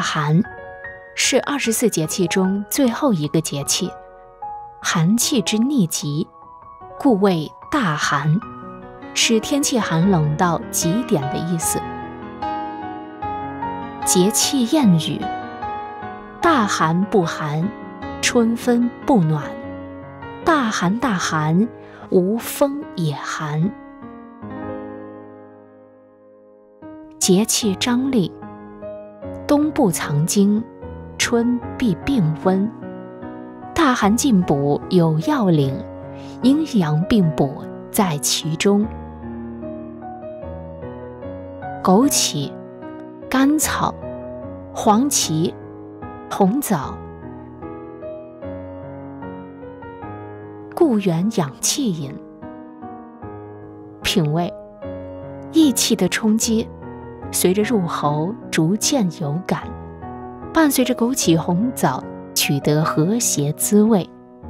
寒是24节气中最后一个节气，寒气之逆极，故谓大寒，是天气寒冷到极点的意思。节气谚语：大寒不寒，春分不暖；大寒大寒，无风也寒。节气张力：冬不藏精，春必病温。大寒进补有要领，阴阳并补在其中。枸杞、甘草、黄芪、红枣，固元养气饮。品味：益气的冲击，随着入喉逐渐有感，伴随着枸杞、红枣，取得和谐滋味。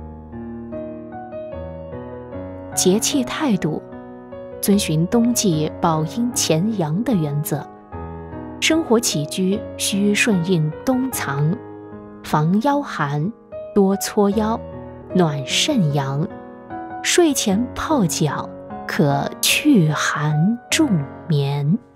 节气态度：遵循冬季保阴潜阳的原则，生活起居需顺应冬藏，防腰寒，多搓腰，暖肾阳。睡前泡脚，可祛寒助眠。